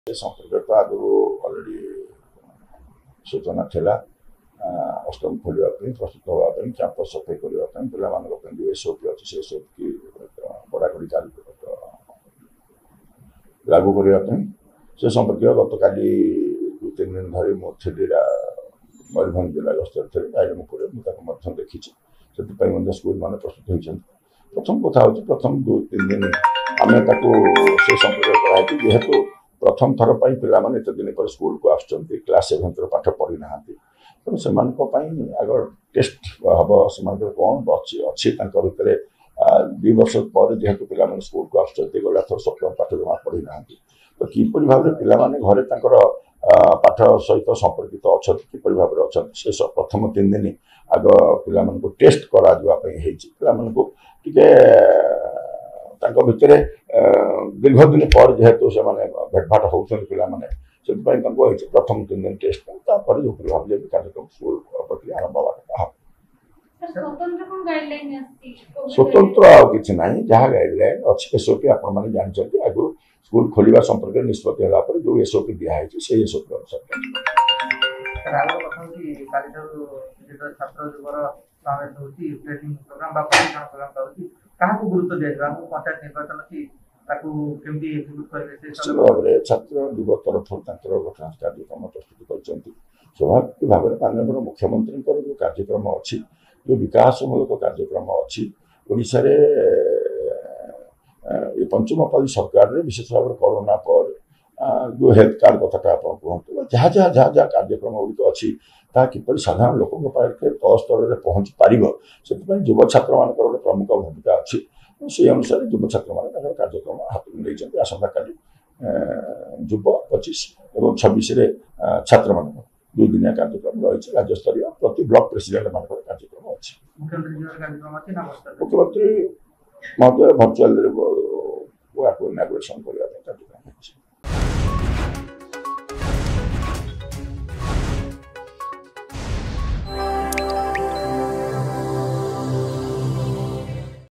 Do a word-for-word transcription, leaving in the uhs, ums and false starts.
संपर्क तो आगु अलरेडी सूचना थिला अष्टम खोलिया प्रस्तुत होगा कैंपस सफाई करने एसओपी अच्छी से एसओपी की बड़ाकड़ी चालू लागू करने से संपर्क गत काली दु तीन दिन धरी मुझे मयूरभंज जिला गस्तर थे गाइड देखी से स्कूल मान प्रस्तुत होती प्रथम कथा हूँ प्रथम दु तीन दिन आम से संपर्क कराई जेहेतु प्रथम थर पर पे एत दिन पर स्कूल को आसुँच क्लास सेवेन्थ पाठ पढ़ी ना तेणु से आग टेस्ट हम से कौन अच्छी भितर दु वर्ष पर जेहेतु पे स्कूल को आसुँच गला थर सप्तम पाठ जमा पढ़ी ना तो किपर भाव में पे घरे पाठ सहित संपर्कित अच्छा किपर भाव में अच्छा से प्रथम तीन दिन आग पे टेस्ट कराई भितर दीर्घ दिन पर जेहेतु से भेटभाट होती पे प्रथम तीन दिन टेस्ट जो भाव कार्यक्रम स्कूल प्रति आरंभ होगा स्वतंत्र किसी ना जहाँ गाइडलाइन अच्छी एसओपी आपण जानते आगु स्कूल खोलिया संपर्क में निष्पत्ति होगा जो एसओपी दिखाई से एसओपी अनुसार छात्र युव तरफ घटना कार्यक्रम प्रस्तुत कर स्वाभाविक भाव में माननीय मुख्यमंत्री जो कार्यक्रम अच्छी जो विकासमूलक कार्यक्रम अच्छी ओडिशा रे ये पंचमपाली सरकार रे विशेष भाव कोरोना पर जो हेल्थ कार्ड कथा आप कहतु जहाँ जहाँ जहाँ जहाँ कार्यक्रम गुड़िक अच्छी किपर साधारण लोकों तल स्तर में पहुँची पार से युव छात्र मान गोटे प्रमुख भूमिका अच्छी से अनुसार युव छात्र मैंने कार्यक्रम हाथ में नहीं आसंता काली युव पचिश और छब्बीस छात्र मान दुई दिनिया कार्यक्रम रही राज्य स्तरीय प्रति ब्लॉक प्रेसिडेंट मान कार्यक्रम अच्छी मुख्यमंत्री महोदय भर्चुआल